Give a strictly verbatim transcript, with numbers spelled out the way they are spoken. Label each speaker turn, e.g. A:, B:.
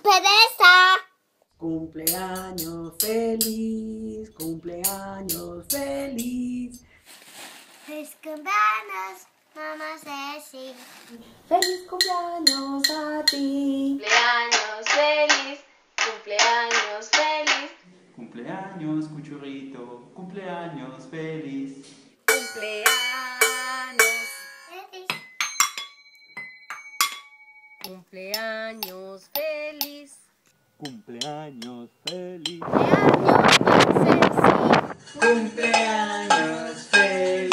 A: pereza!
B: Cumpleaños feliz, cumpleaños feliz.
A: Feliz cumpleaños, mamá Ceci.
B: Feliz cumpleaños a ti.
C: Cumpleaños feliz, cumpleaños feliz.
D: Cumpleaños, Cuchurrito, cumpleaños feliz.
E: Cumpleaños,
A: Feliz.
E: cumpleaños feliz.
F: Cumpleaños feliz.
E: Cumpleaños, Ceci.
B: Cumpleaños feliz.